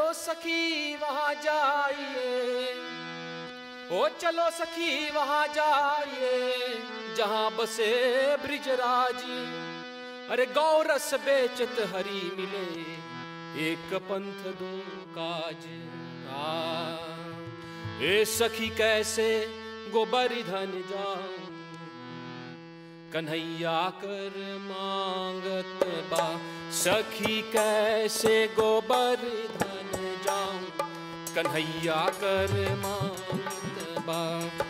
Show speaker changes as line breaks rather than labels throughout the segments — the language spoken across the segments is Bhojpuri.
सखी वहाँ जाइए, ओ चलो सखी वहाँ जाइए, जहाँ बसे ब्रिजराजी। अरे गौ रस बेचत हरी मिले, एक पंथ दो काज। ए सखी कैसे गोबर्धन जाऊं, कन्हैया कर मांगत बा। सखी कैसे गोबर्धन जाऊं, कन्हैया कर मांगत बा।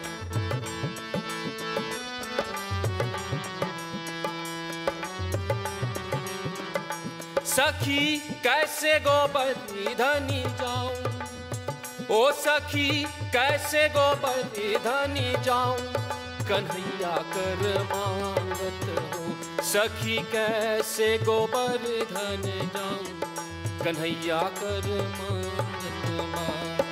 सखी कैसे गोबर्धनी जाऊं, ओ सखी कैसे गोबर्धनी जाऊं, कन्हैया कर मांगत हो। सखी कैसे गोबर्धन जाऊं, कन्हैया कर मांगत हो।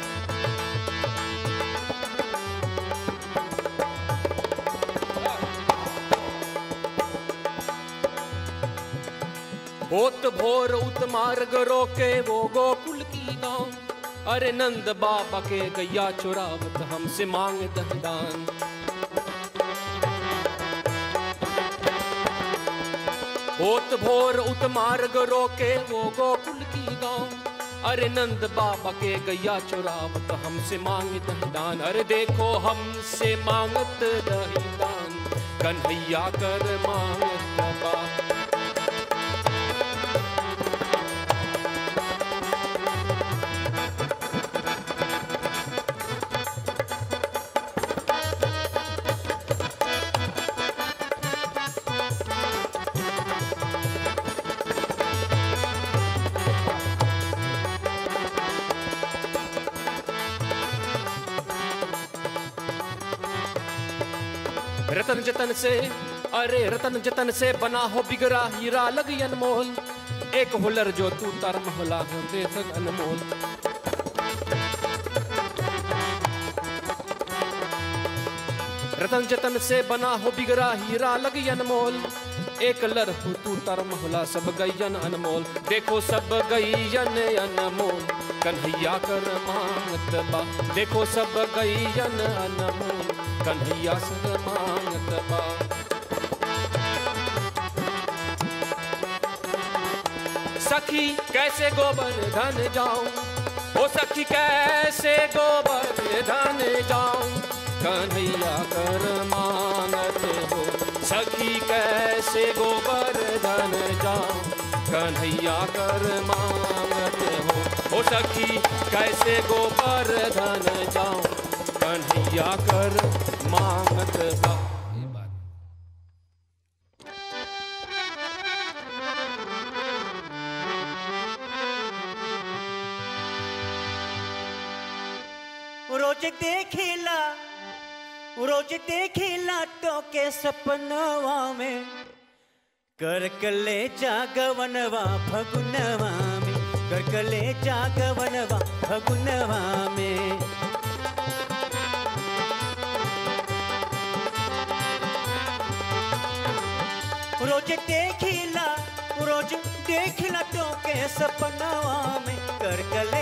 होत भोर उत मार्ग रोके वो गोकुल की गाँव। अरे नंद बाबा के गैया चुरावत हमसे मांग दहदान। होत भोर उत मार्ग रोके वो गोकुल की गाँव। अरे नंद बाबा के गैया चुरावत हमसे मांग दहदान। अरे देखो हमसे मांगत दहदान, कन्हैया कर मांगत बा। रतन जतन से, अरे रतन जतन से बना हो बिगड़ा हीरा लगी अनमोल। एक हुलर जो तू तरम होला हो बेसग अनमोल। रतन जतन से बना हो बिगड़ा हीरा लगी अनमोल। एक लर हो तू तरम होला सब गैयन अनमोल। देखो सब गैयन अनमोल, कन्हैया कर मांगत बा। देखो सब गैयन अनमोल, कन्हैया कर मांगत बा। सखी कैसे गोबर्धन जाऊं, ओ सखी कैसे गोबर्धन जाऊं, कन्हैया कर मांगत हो। सखी कैसे गोबर्धन जाऊं, कन्हैया कर मांगत हो। ओ सखी कैसे गोबर्धन जाऊं, कन्हैया कर मांगत बा।
रोज देखिला तो के सपनवा में, कर कले जागवनवा फगुनवा में, कर कले जागवनवा फगुनवा में। रोज देखिला तो के सपनवा में, कर कले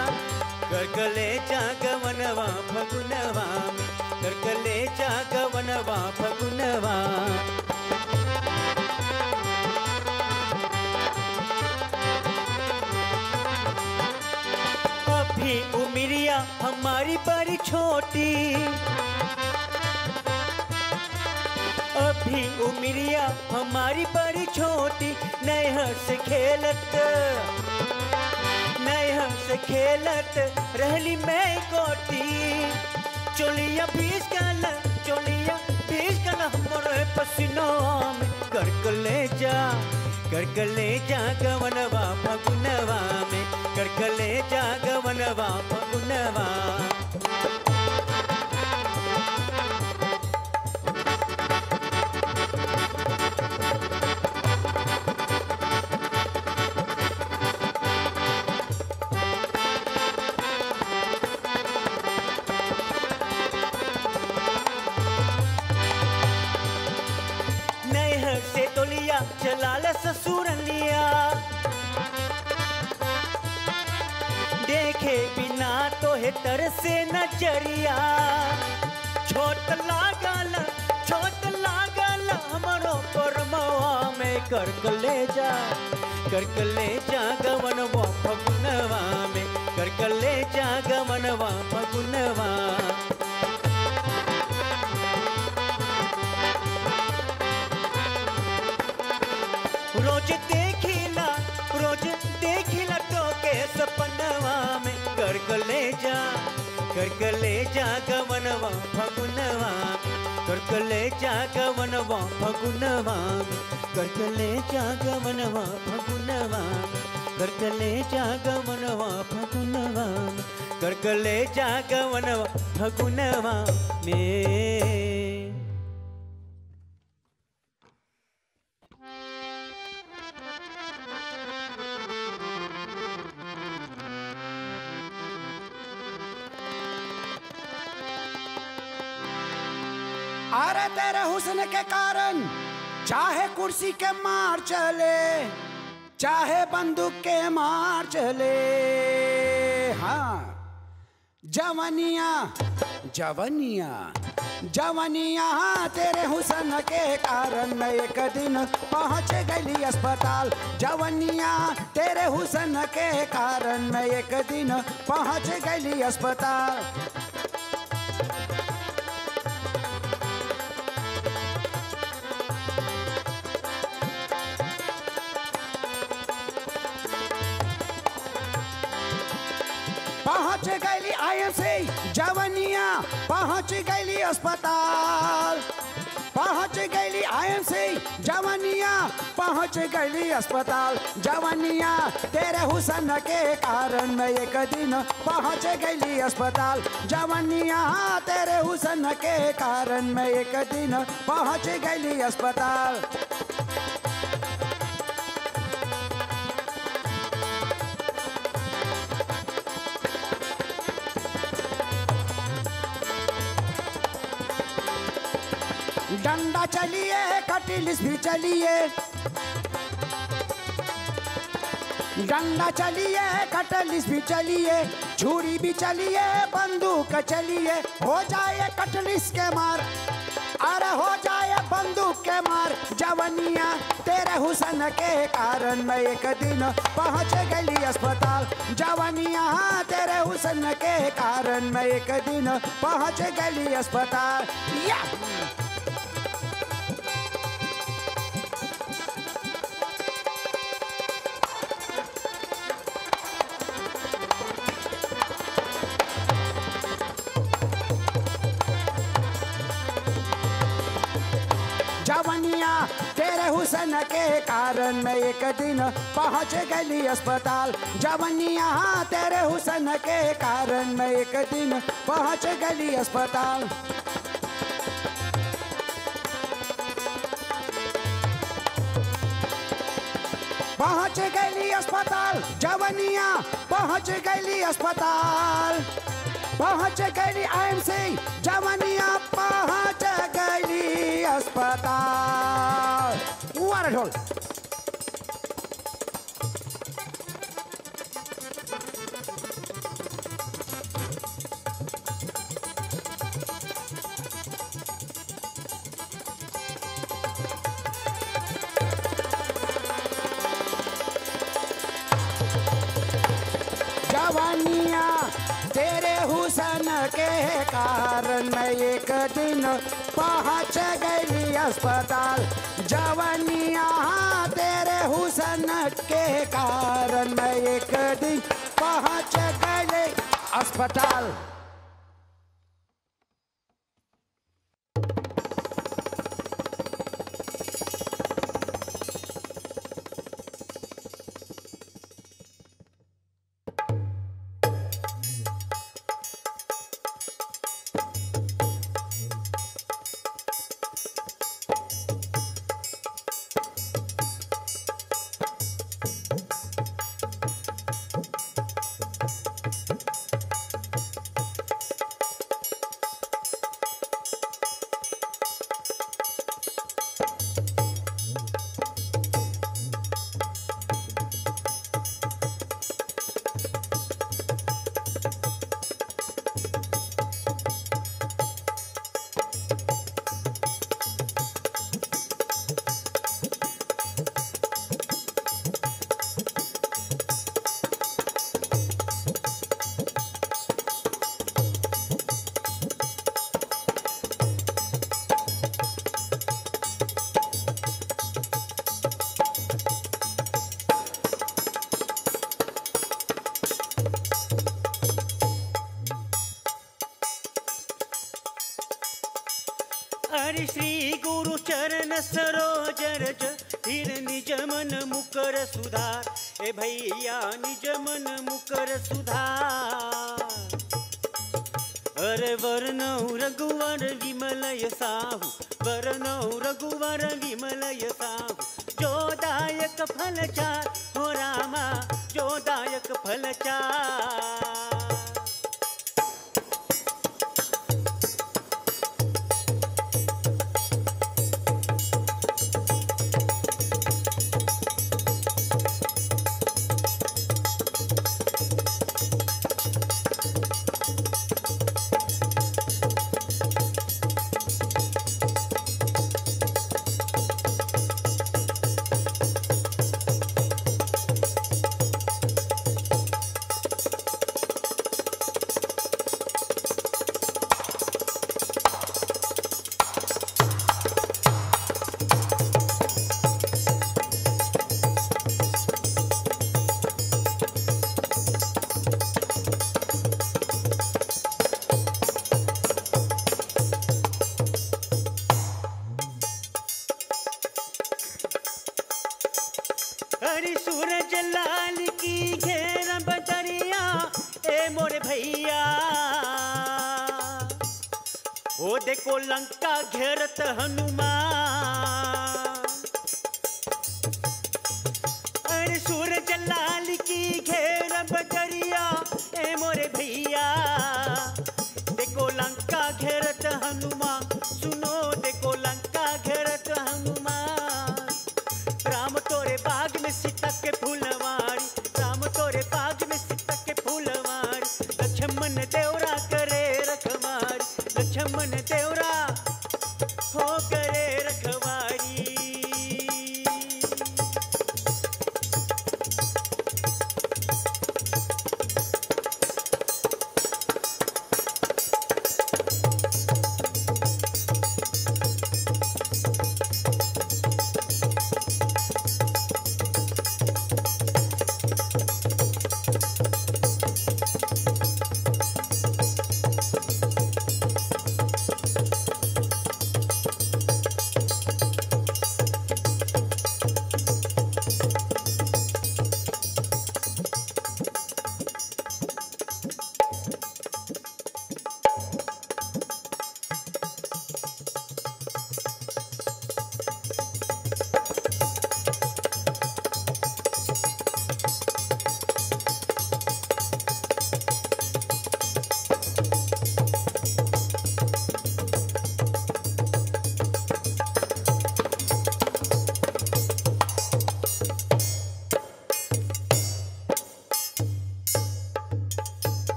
जागवनवा फगुनवा में, कर कले जागवनवा फगुनवा। अभी उमरिया हमारी बड़ी छोटी, अभी उमरिया हमारी बड़ी छोटी। नैहर से खेलत रहली मैं कोटी। चोलिया भीज गल हमरे पसीनवा में, कर कले जा गवनवा फगुनवा में, कर कले जा गवनवा फगुनवा। तोहे तरसे नजरिया छोट लागल हमरो परमवा में कर कलेजा गवनवा फगुनवा में कर कलेजा गवनवा फगुनवा रोज देखिला तो के सपनवा में कर कलेजा गवनवा फगुनवा कर कलेजा गवनवा फगुनवा कर कलेजा गवनवा फगुनवा कर कलेजा गवनवा फगुनवा कर कलेजा गवनवा फगुनवा में।
अरे तेरे हुस्न के कारण चाहे कुर्सी के मार चले चाहे बंदूक के मार चले। हाँ जवनिया तेरे हुस्न के कारण मैं एक दिन पहुंच गई अस्पताल। जवनिया तेरे हुस्न के कारण मैं एक दिन पहुंच गई अस्पताल। पहुंच गई आईएमसी जवनिया पहुंच गई अस्पताल। पहुंच गई आईएमसी जवनिया पहुंच गई अस्पताल। जवनिया तेरे हुस्न के कारण मैं एक दिन पहुंच गई अस्पताल। जवनिया तेरे हुस्न के कारण मैं एक दिन पहुंच गई अस्पताल। डंडा चलिए कटिलिस भी चलिए डंडा चलिए कटलिस भी चलिए छुरी भी चलिए बंदूक चलिए हो जाए कटलिस के मार अरे हो जाए बंदूक के मार। जवनिया तेरे हुस्न के कारण मैं एक दिन पहुंच गई अस्पताल। जवनिया तेरे हुस्न के कारण मैं एक दिन पहुंच गई अस्पताल। या जवनिया तेरे हुस्न के कारण मैं एक दिन पहुंच गई अस्पताल। जवनिया तेरे हुस्न के कारण मैं एक दिन पहुंच गई अस्पताल। पहुंच गई अस्पताल जवनिया पहुंच गई अस्पताल। पहुंच गई आईएमसी जवनिया पहुंच गई अस्पताल। वारा ढोल जवानिया तेरे हुस्न के कारण मैं एक दिन पहुंच गई अस्पताल। जवानिया तेरे हुस्न के कारण मैं एक दिन पहुंच गई अस्पताल।
हरि श्री गुरु चरण सरोज रज फिर निज मन मुकर सुधार। ए भैया निज मन मुकर सुधार। अरे वरनौ रघुवर विमल यसाहु, वरनौ रघुवर विमल यसाहु, जो दायक फल चार हो रामा, जो दायक फल चार। देखो लंका घेरत हनुमान,